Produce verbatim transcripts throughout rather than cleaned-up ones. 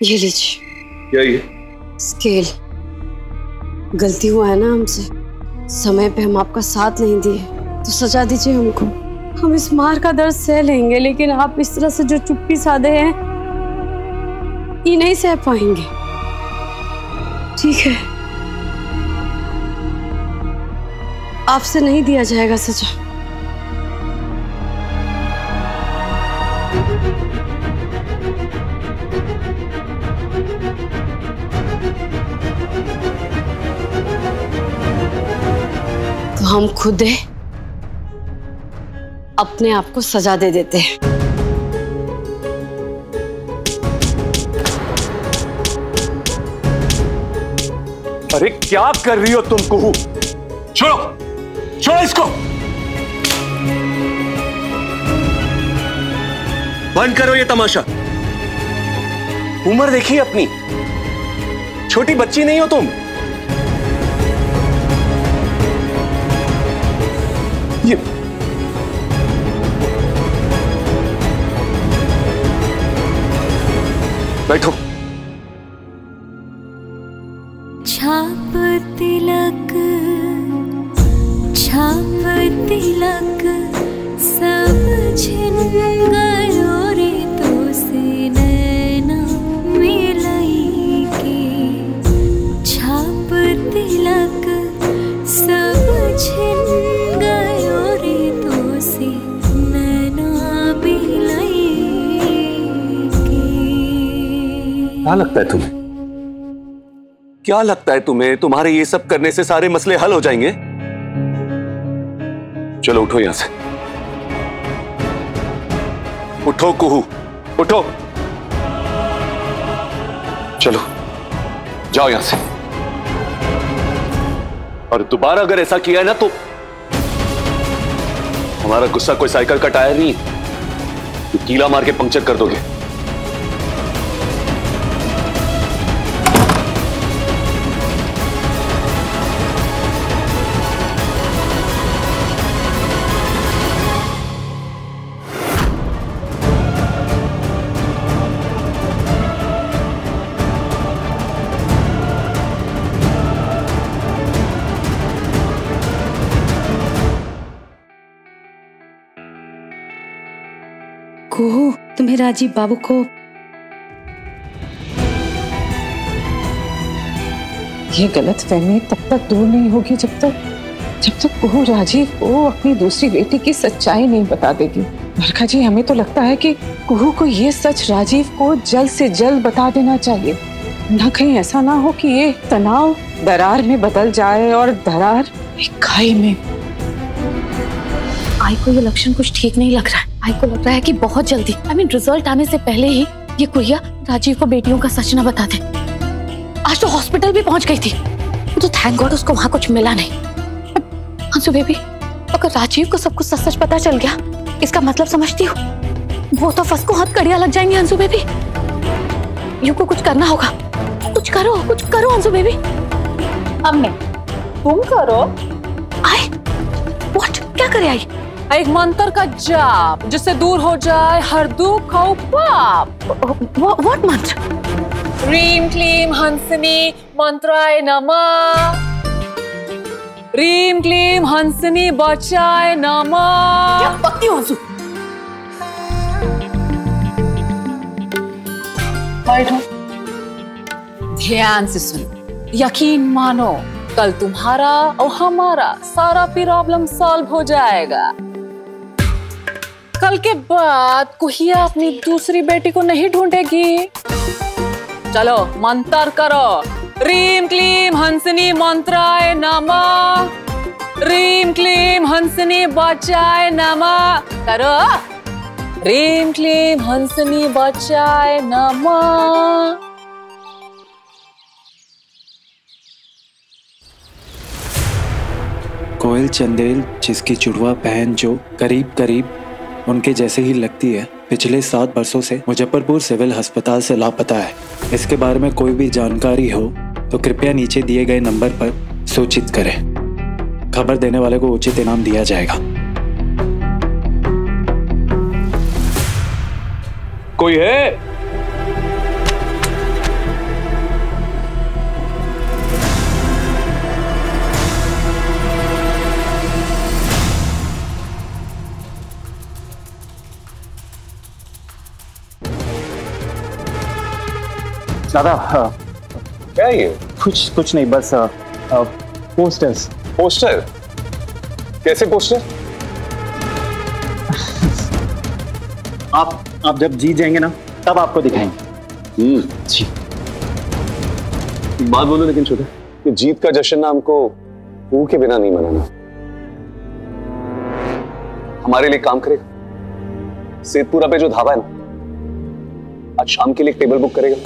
ये लीजिए। क्या ये? स्केल। गलती हुआ है ना हमसे, समय पे हम आपका साथ नहीं दिए तो सजा दीजिए हमको। हम इस मार का दर्द सह लेंगे, लेकिन आप इस तरह से जो चुप्पी साधे हैं ये नहीं सह पाएंगे। ठीक है, आपसे नहीं दिया जाएगा सजा। तो हम खुद अपने आप को सजा दे देते हैं। अरे क्या कर रही हो तुम कुहू? छोड़ो, छोड़ो इसको। बंद करो ये तमाशा। उम्र देखिए अपनी, छोटी बच्ची नहीं हो तुम। ये बैठो। छाप तिलक, छाप तिलक सब छिन गयो रे तो से नैना मिलाई के। छाप तिलक सब छिन गयो रे तो से नैना मिलाई के। क्या लगता है तुम्हें? क्या लगता है तुम्हें तुम्हारे ये सब करने से सारे मसले हल हो जाएंगे? चलो उठो यहां से। उठो कुहू, उठो। चलो जाओ यहां से। और दोबारा अगर ऐसा किया है ना तो हमारा गुस्सा कोई साइकिल का टायर नहीं, तो कीला मार के पंक्चर कर दोगे। कुहू, तुम्हें राजीव बाबू को ये गलत फहमी तब तक दूर नहीं होगी जब तक जब तक कुहू राजीव को अपनी दूसरी बेटी की सच्चाई नहीं बता देगी। बरखा जी, हमें तो लगता है कि कुहू को ये सच राजीव को जल्द से जल्द बता देना चाहिए, ना कहीं ऐसा ना हो कि ये तनाव दरार में बदल जाए और दरार एक खाई में। आई को ये लक्षण कुछ ठीक नहीं लग रहा है। आई को लग रहा है कि बहुत जल्दी, आई मीन रिजल्ट आने से पहले ही ये कुरिया राजीव को बेटियों का सच न बता दे। आज तो हॉस्पिटल भी पहुंच गई थी, तो थैंक गॉड उसको वहां कुछ मिला नहीं। हंसू बेबी, अगर राजीव को सब कुछ सच सच पता चल गया, इसका मतलब समझती हो, वो तो फंस को हाथ कड़ियां लग जाएंगे। हंसू बेबी, यू को कुछ करना होगा। कुछ करो, कुछ करो हंसू बेबी। हमने तुम करो। I what? क्या करे आई? एक मंत्र का जाप जिससे दूर हो जाए हर दुख और पाप। व्हाट मंत्र? ह्रीं क्लीं हंसिनी मंत्राय नमः। ह्रीं क्लीं हंसिनी बचाय नमः। क्या पत्ती हो हंसू? बैठो, ध्यान से सुनो, यकीन मानो, कल तुम्हारा और हमारा सारा प्रॉब्लम सॉल्व हो जाएगा। कल के बाद कुहिया अपनी दूसरी बेटी को नहीं ढूंढेगी। चलो मंत्र करो। ह्रीं क्लीं हंसिनी मंत्राय नमः। ह्रीं क्लीं हंसिनी बचाय नमः। करो। ह्रीं क्लीं हंसिनी बचाय नमः। कोयल चंदेल, जिसकी जुड़वा बहन जो करीब करीब उनके जैसे ही लगती है, पिछले सात वर्षों से मुजफ्फरपुर सिविल अस्पताल से लापता है। इसके बारे में कोई भी जानकारी हो तो कृपया नीचे दिए गए नंबर पर सूचित करें। खबर देने वाले को उचित इनाम दिया जाएगा। कोई है? दादा हाँ, क्या है ये? कुछ कुछ नहीं, बस पोस्टर्स। पोस्टर? कैसे पोस्टर? आप आप जब जीत जाएंगे ना तब आपको दिखाएंगे। हम्म जी। एक बात बोलो लेकिन छोटे, कि जीत का जश्न ना हमको कुहू के बिना नहीं मनाना। हमारे लिए काम करेगा। सेतपुरा पे जो ढाबा है ना, आज शाम के लिए एक टेबल बुक करेगा,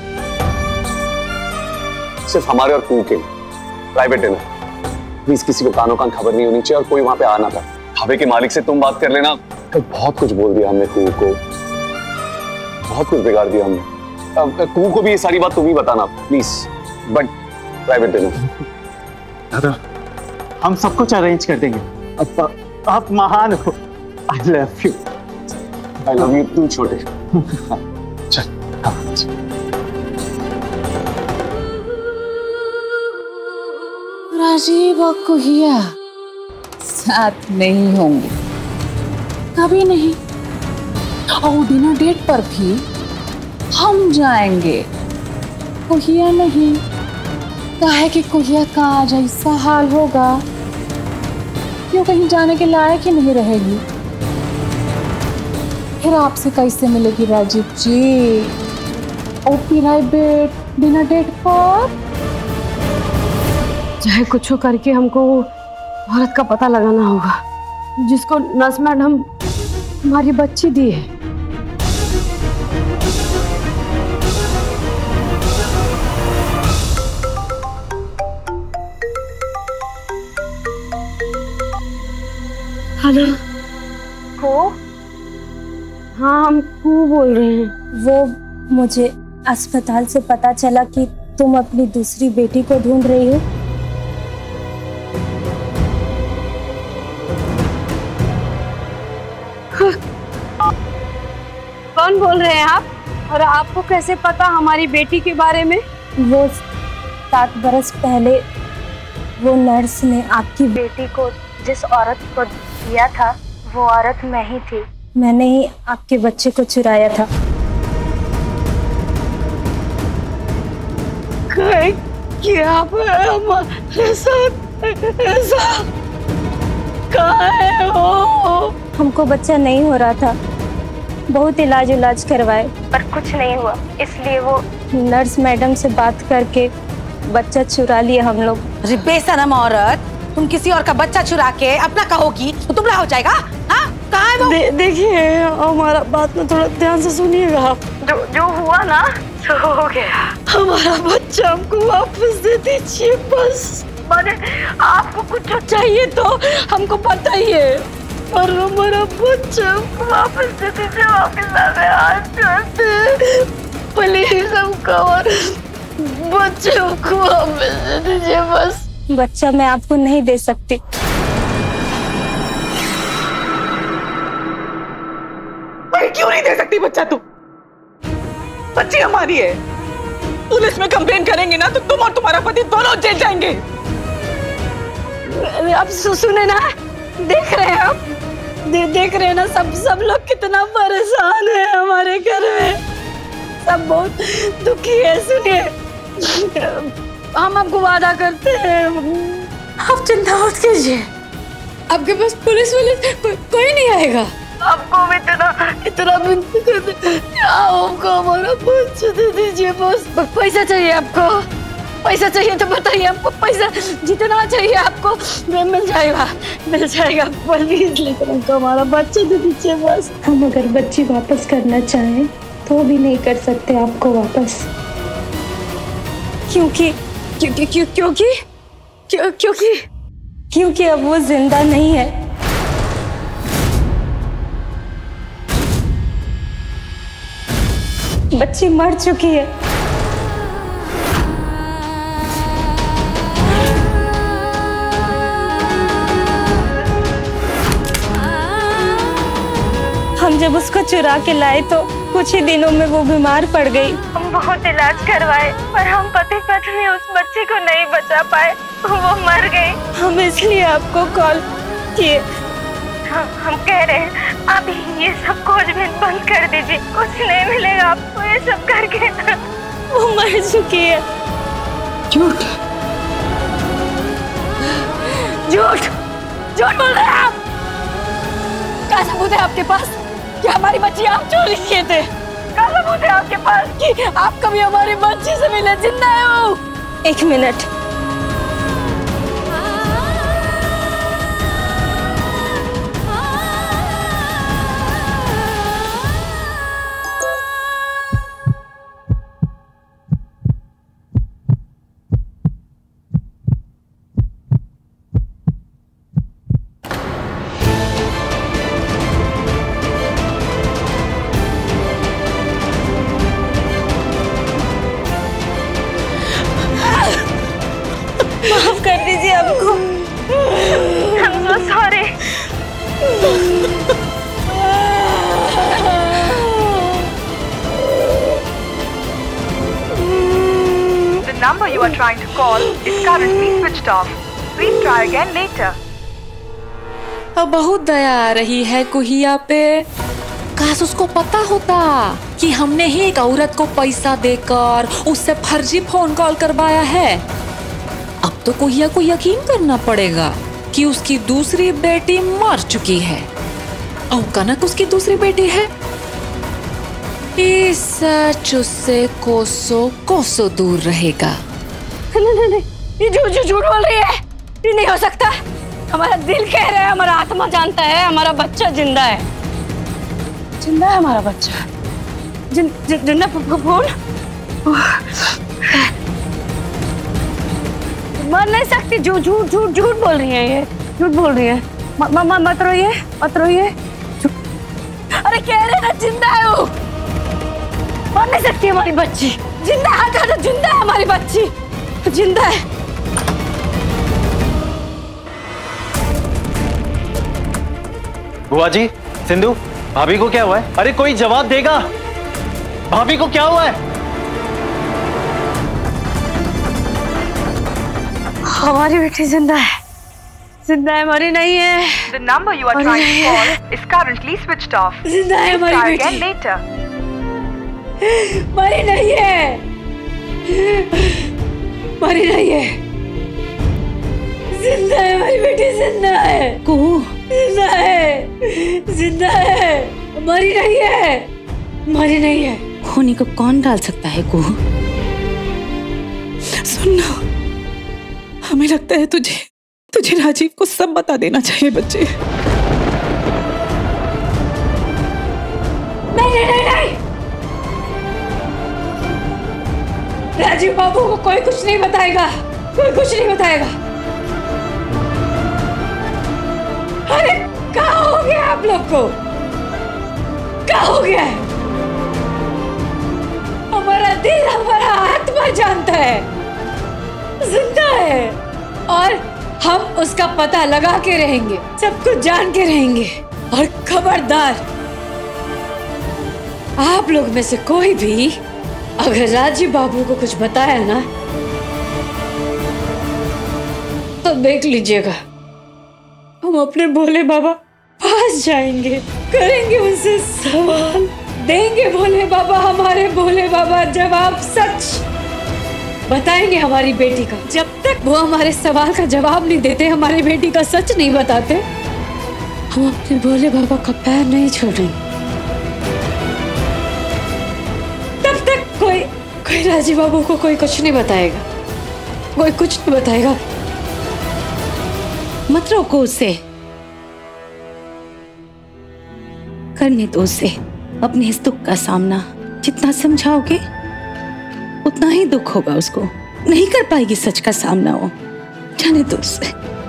सिर्फ हमारे और कुहू के लिए, प्राइवेट डिनर। प्लीज किसी को कानों कान खबर नहीं होनी चाहिए और कोई वहां पे आना था। ढाबे के मालिक से तुम बात कर लेना। कल बहुत कुछ बोल दिया हमने कुहू को, बहुत कुछ बिगाड़ दिया हमने। कुहू को भी ये सारी बात तुम ही बताना प्लीज, बट प्राइवेट डिनर। दादा हम सब कुछ अरेंज कर देंगे। आप, आप महान हो। I love you. I love you too छोटे। चल राजीव और कुहिया साथ नहीं होंगे, कभी नहीं। और डिनर डेट पर भी हम जाएंगे, कुहिया नहीं। काहे कि कुहिया का आज ऐसा हाल होगा क्यों कहीं जाने के लायक ही नहीं रहेगी। फिर आपसे कैसे मिलेगी राजीव जी? और प्राइवेट डिनर डेट पर चाहे कुछ हो करके हमको वो औरत का पता लगाना होगा जिसको नर्स मैडम हमारी बच्ची दी है। हेलो को? हाँ हम कू बोल रहे हैं। वो मुझे अस्पताल से पता चला कि तुम अपनी दूसरी बेटी को ढूंढ रही हो। कौन बोल रहे हैं आप? और आपको कैसे पता हमारी बेटी के बारे में? वो सात बरस पहले वो नर्स ने आपकी बेटी को जिस औरत को दिया था, वो औरत मैं ही थी। मैंने ही आपके बच्चे को चुराया था। क्या आप हमारे साथ ऐसा कहाँ है हो? हमको बच्चा नहीं हो रहा था, बहुत इलाज इलाज करवाए पर कुछ नहीं हुआ, इसलिए वो नर्स मैडम से बात करके बच्चा चुरा लिया हम लोग। अरे बेशरम औरत, तुम किसी और का बच्चा चुरा के अपना कहोगी तो तुमरा हो जाएगा। हाँ कहाँ है वो? दे, देखिए हमारा बात में थोड़ा ध्यान से सुनिएगा। जो जो हुआ ना सो हो गया। हमारा बच्चा हमको वापस दे दीजिए बस। माने आपको कुछ चाहिए तो हमको बताइए, और हमारा बच्चा हमको वापस दे दीजिए। वापस आने हाथ जोड़ते प्लीज हमको, और बच्चे को वापस दे दीजिए बस। बच्चा मैं आपको नहीं दे सकती। क्यों नहीं दे सकती बच्चा? तू बच्ची हमारी है। पुलिस में कंप्लेन करेंगे ना तो तुम और तुम्हारा पति दोनों जेल जाएंगे। आप सुने ना, देख रहे हैं आप, दे, देख रहे हैं ना, सब सब लोग कितना परेशान है हमारे घर में, सब बहुत दुखी है। सुनिए हम आपको वादा करते हैं, आप चिंता मत कीजिए, आपके पास पुलिस वाले को, कोई नहीं आएगा। आपको इतना इतना आपको हमारा बच्चा दे दीजिए बस। पैसा चाहिए आपको? पैसा चाहिए तो बताइए, आपको पैसा जितना चाहिए आपको मिल जाएगा, मिल जाएगा प्लीज, लेकिन हमको हमारा बच्चा दे दीजिए बस। हम अगर बच्ची वापस करना चाहें तो भी नहीं कर सकते आपको वापस, क्योंकि क्योंकि क्यों क्योंकि क्यों क्योंकि क्योंकि अब वो जिंदा नहीं है। बच्ची मर चुकी है। हम जब उसको चुरा के लाए तो कुछ ही दिनों में वो बीमार पड़ गई। हम बहुत इलाज करवाए पर हम पति पत्नी उस बच्ची को नहीं बचा पाए, वो मर गई। हम इसलिए आपको कॉल किए। हम, हम कह रहे हैं आप ये सब खोजबीन बंद कर दीजिए, कुछ नहीं मिलेगा आपको ये सब करके। वो मर चुकी है। झूठ झूठ झूठ बोल रहे हैं आप। क्या सबूत है आपके पास कि हमारी बच्ची आप चोरी किए थे? क्या सबूत है आपके पास कि आप कभी हमारी बच्ची से मिले? जिंदा है वो? एक मिनट। माफ कर दीजिए हमको। I'm so sorry। The number you are trying to call is currently switched off. Please try again later. अब बहुत दया आ रही है कुहिया पे। काश उसको पता होता कि हमने ही एक औरत को पैसा देकर उससे फर्जी फोन कॉल करवाया है। अब तो कुहिया को यकीन करना पड़ेगा कि उसकी दूसरी बेटी मर चुकी है और कनक उसकी दूसरी बेटी है। इस सच उससे कोसों कोसों दूर रहेगा। नहीं नहीं नहीं, ये झूठ झूठ झूठ बोल रही है। ये नहीं हो सकता। हमारा दिल कह रहा है, हमारा आत्मा जानता है, हमारा बच्चा जिंदा है। जिंदा है हमारा बच्चा। जिन, जिन, जिंदा फोन मर नहीं सकती। झूठ झूठ झूठ झूठ बोल रही है। ये झूठ बोल रही है। म, म, म, मत रोइए मत रोइए। अरे कह रहे ना जिंदा है वो। मर नहीं सकती हमारी बच्ची। जिंदा है। कहा था जिंदा है हमारी बच्ची। जिंदा है। बुआ जी, सिंधु, भाभी को क्या हुआ है? अरे कोई जवाब देगा। भाभी को क्या हुआ है? हमारी बेटी जिंदा है। जिंदा है, मरी नहीं है। The number you are trying to call is currently switched off. जिंदा है Please हमारी try बेटी। again later. मरी नहीं है। मरी नहीं है। जिंदा है हमारी बेटी। जिंदा है। कुहू जिंदा है। जिंदा है। मरी नहीं है। मरी नहीं है। खूनी को कौन डाल सकता है कुहू? सुनना, हमें लगता है तुझे तुझे राजीव को सब बता देना चाहिए बच्चे। नहीं नहीं नहीं नहीं। राजीव बाबू को कोई कुछ नहीं बताएगा। कोई कुछ नहीं बताएगा। अरे क्या हो गया आप लोग को? क्या हो गया है? हमारा दिल हमारा आत्मा जानता है जिंदा है और हम उसका पता लगा के रहेंगे। सब कुछ जान के रहेंगे। और खबरदार, आप लोग में से कोई भी अगर राजीव बाबू को कुछ बताया ना तो देख लीजिएगा, हम अपने भोले बाबा पास जाएंगे, करेंगे उनसे सवाल, देंगे भोले बाबा, हमारे भोले बाबा जवाब, सच बताएंगे हमारी बेटी का। जब तक वो हमारे सवाल का जवाब नहीं देते, हमारी बेटी का सच नहीं बताते, हम अपने भोले बाबा का पैर नहीं छोड़ेंगे। तब तक कोई कोई राजीव बाबू को कोई कुछ नहीं बताएगा। कोई कुछ नहीं बताएगा। मत रोको उसे, करने दो उसे अपने इस दुख का सामना। जितना समझाओगे उतना ही दुख होगा उसको। नहीं कर पाएगी सच का सामना वो। जाने दो उसे।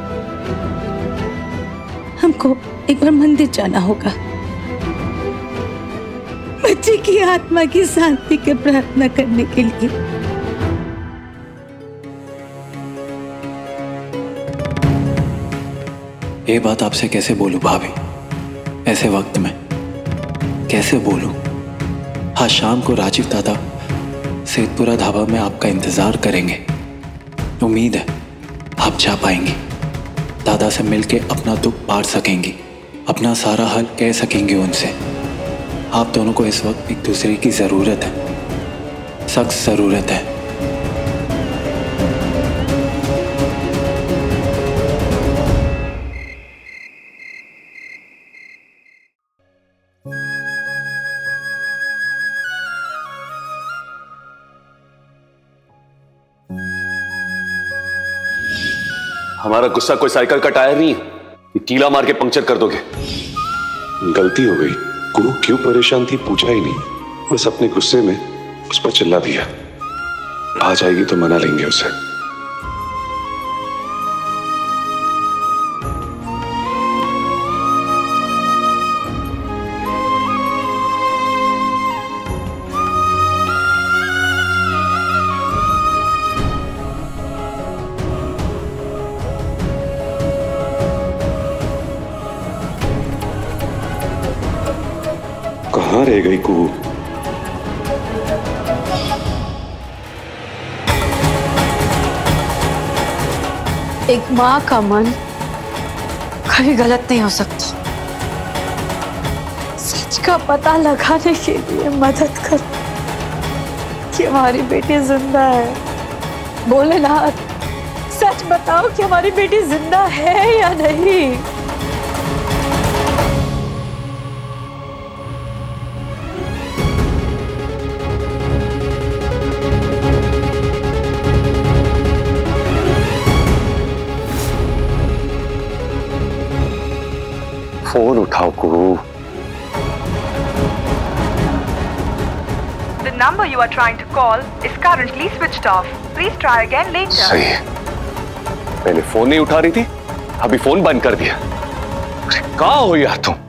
हमको एक बार मंदिर जाना होगा, बच्चे की आत्मा की शांति की प्रार्थना करने के लिए। ये बात आपसे कैसे बोलूं भाभी, ऐसे वक्त में कैसे बोलूं? हाँ, शाम को राजीव दादा सेतपुरा ढाबा में आपका इंतजार करेंगे। उम्मीद है आप जा पाएंगी, दादा से मिलके अपना दुख बांट सकेंगी, अपना सारा हाल कह सकेंगी उनसे। आप दोनों को इस वक्त एक दूसरे की जरूरत है। सख्त जरूरत है। हमारा गुस्सा कोई साइकिल का टायर नहीं है कि कीला मार के पंक्चर कर दोगे। गलती हो गई। कुहू क्यों परेशान थी पूछा ही नहीं, बस अपने गुस्से में उस पर चिल्ला दिया। आ जाएगी तो मना लेंगे उसे। कहां रह गई कुहू? एक माँ का मन कभी गलत नहीं हो सकता। सच का पता लगाने के लिए मदद कर कि हमारी बेटी जिंदा है। भोलेनाथ, सच बताओ कि हमारी बेटी जिंदा है या नहीं। फोन उठाओ कुहू। The number you are trying to call is currently switched off. Please try again later. सही है, पहले फोन नहीं उठा रही थी, अभी फोन बंद कर दिया। अरे कहाँ हो यार तुम?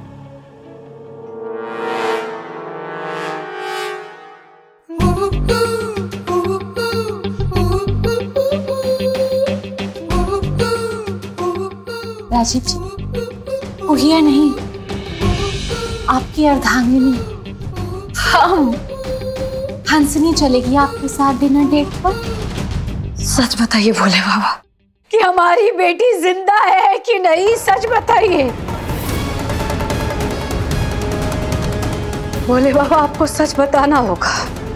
राजीव जी, कुहिया नहीं, आपकी अर्धांगिनी हम हंसनी चलेगी आपके साथ डिनर डेट पर। सच बताइए भोले बाबा कि हमारी बेटी जिंदा है कि नहीं, सच बताइए। भोले बाबा, आपको सच बताना होगा,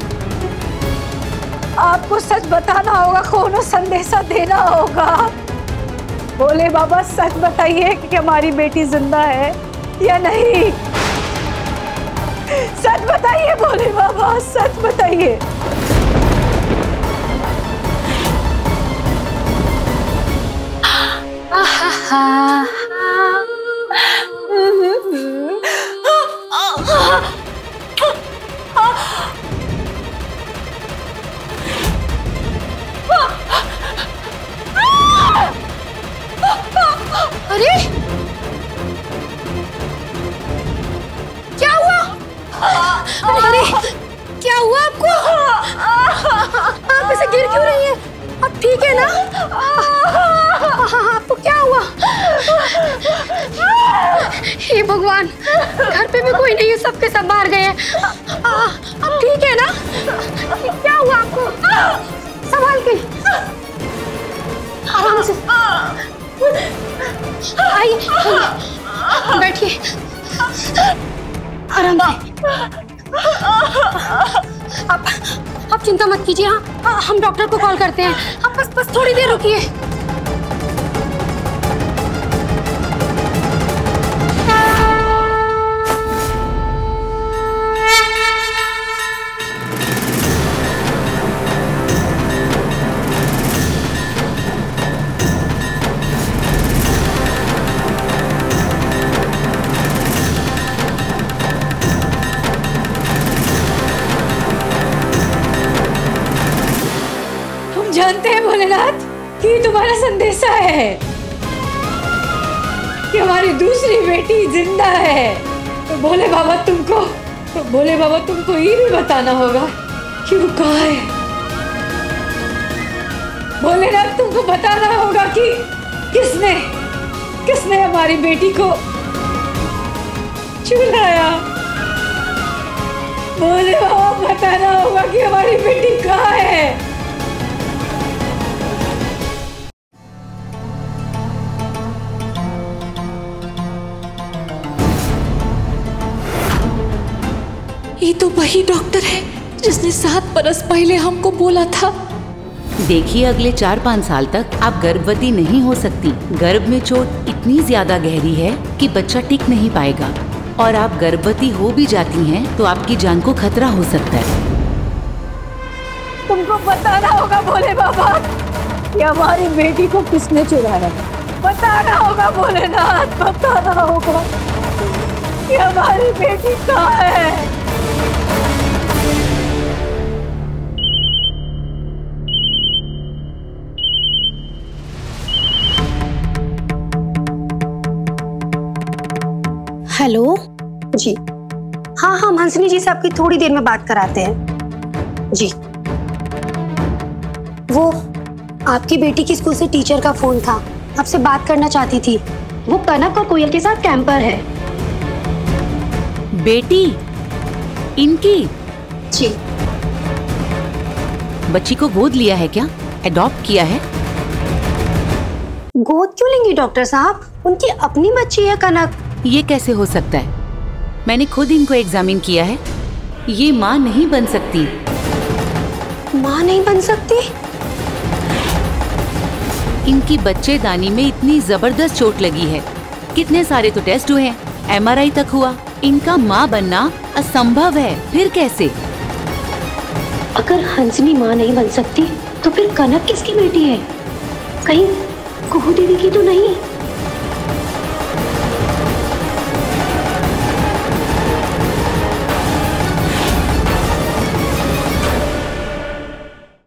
आपको सच बताना होगा, कोनो संदेशा देना होगा। भोले बाबा, सच बताइए कि हमारी बेटी जिंदा है या नहीं। सच बताइए भोले बाबा, सच बताइए। अरे क्या हुआ? अरे क्या हुआ आपको? आप ऐसे गिर क्यों रही है? आप ठीक है ना? आपको क्या हुआ? हे भगवान, घर पे भी कोई नहीं है, सबके सब बाहर गए हैं। आप ठीक है ना? क्या हुआ आपको? संभाल के, आराम से आइए, बैठिए, आराम से। आप आप चिंता मत कीजिए, हाँ हम डॉक्टर को कॉल करते हैं। आप बस बस थोड़ी देर रुकिए। जानते हैं भोलेनाथ कि तुम्हारा संदेशा है कि हमारी दूसरी बेटी जिंदा है। तो भोले बाबा तुमको तो भोले बाबा तुमको ये भी बताना होगा कि वो कहाँ है। भोलेनाथ तुमको बताना होगा कि किसने किसने हमारी बेटी को चुराया। भोले बाबा बताना होगा कि हमारी बेटी कहाँ है। ये तो वही डॉक्टर है जिसने सात बरस पहले हमको बोला था। देखिए, अगले चार पाँच साल तक आप गर्भवती नहीं हो सकती। गर्भ में चोट इतनी ज्यादा गहरी है कि बच्चा टिक नहीं पाएगा, और आप गर्भवती हो भी जाती हैं तो आपकी जान को खतरा हो सकता है। तुमको बताना होगा भोले बाबा कि हमारी बेटी को किसने चुराया। बताना होगा भोलेनाथ, बताना होगा कि हमारी बेटी कहाँ है। हेलो जी, हाँ हाँ हंसनी जी से आपकी थोड़ी देर में बात कराते हैं जी। वो आपकी बेटी की स्कूल से टीचर का फोन था, आपसे बात करना चाहती थी। वो कनक और कोयल के साथ कैंपर है। बेटी इनकी? जी। बच्ची को गोद लिया है क्या? एडॉप्ट किया है? गोद क्यों लेंगी डॉक्टर साहब? उनकी अपनी बच्ची है कनक। ये कैसे हो सकता है? मैंने खुद इनको एग्जामिन किया है। ये माँ नहीं बन सकती। माँ नहीं बन सकती? इनकी बच्चेदानी में इतनी जबरदस्त चोट लगी है। कितने सारे तो टेस्ट हुए हैं, एम आर आई तक हुआ। इनका माँ बनना असंभव है। फिर कैसे? अगर हंसनी माँ नहीं बन सकती तो फिर कनक किसकी बेटी है? कहीं कुहू दीदी की तो नहीं?